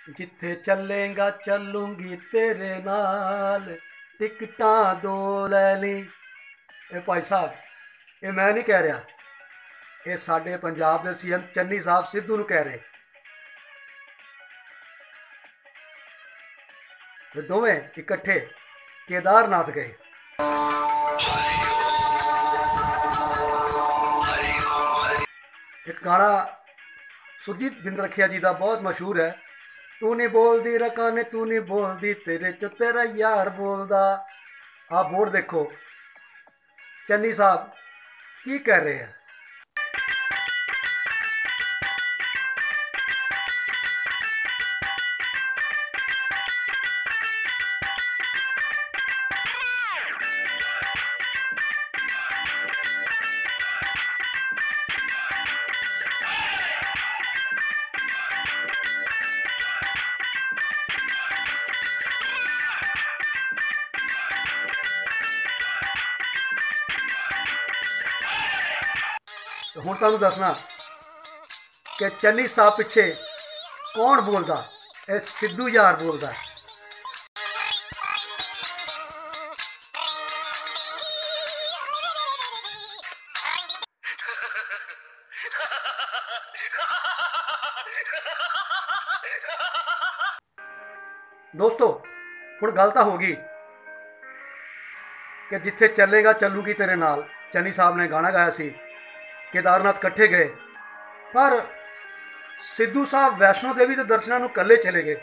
जिथे चलेगा चलूंगी तेरे नाल, टिकटां दो लै ली। ये भाई साहब, ये मैं नहीं कह रहा, ये साडे पंजाब के सीएम चन्नी साहब सिद्धू नूं कह रहे। ते दोवें इकट्ठे केदारनाथ गए। एक गाना सुरजीत बिंद्रखिया जी का बहुत मशहूर है, तू नहीं बोलदी रकाने तू नहीं बोलदी, तेरे चो तेरा यार बोलदा। आप बोर्ड देखो, चन्नी साहब की कह रहे हैं। हूँ तुहानूं दसना कि चन्नी साहब पिछे कौन बोलता, ये सिद्धू यार बोलता है। दोस्तों हुण गल तां हो गई कि जिथे चलेगा चलूंगी तेरे नाल, चन्नी साहब ने गाना गाया सी, केदारनाथ कट्ठे गए। पर सिद्धू साहब वैष्णो देवी के दर्शनों नूं कल्ले चले गए।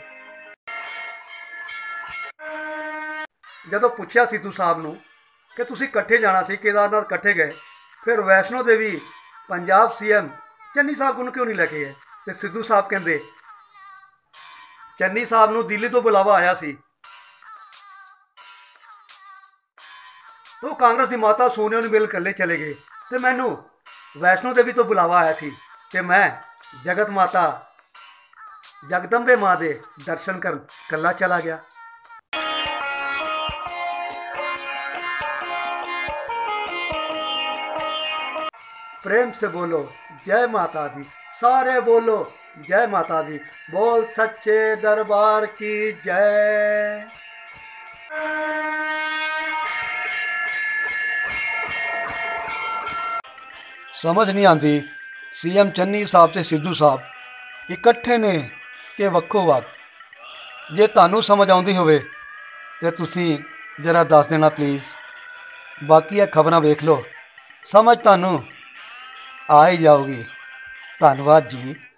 जदों पुछया सिद्धू साहब नूं कि तुसीं कट्ठे जाना सी, केदारनाथ कट्ठे गए, फिर वैष्णो देवी पंजाब सीएम चन्नी साहब को क्यों नहीं लैके गए? तो सिद्धू साहब कहंदे चन्नी साहब नूं दिल्ली तो बुलावा आया सी, तो कांग्रेस की माता सोनिया नूं मिल कल्ले चले गए, तो मैनू वैष्णो देवी तो बुलावा आया सी, ते मैं जगत माता जगदम्बे माँ के दर्शन कर कला चला गया। प्रेम से बोलो जय माता दी, सारे बोलो जय माता दी, बोल सच्चे दरबार की जय। समझ नहीं आती सीएम चन्नी साहब ते सिद्धू साहब इकट्ठे ने कि वक्खो वक्। जे तुहानूं समझ आउंदी होवे ते तुसीं जरा दस देना प्लीज़। बाकी ये खबरां वेख लो, समझ तुहानूं आ ही जाऊगी। धन्नवाद जी।